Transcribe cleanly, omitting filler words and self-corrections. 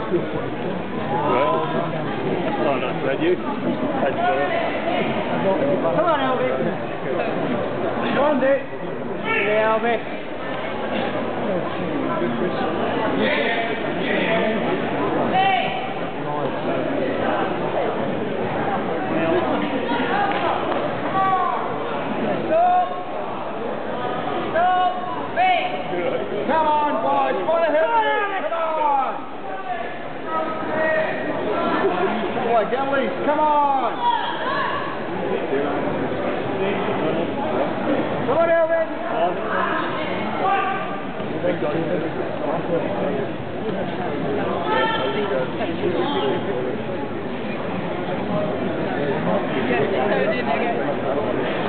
Oh, nice, read you. Come on, Elvis. Come on, Dick. Yeah, Elvis. Come on, boys. Follow him. Come on. Boy, get loose. Come on. Come on, Elvis. Get it,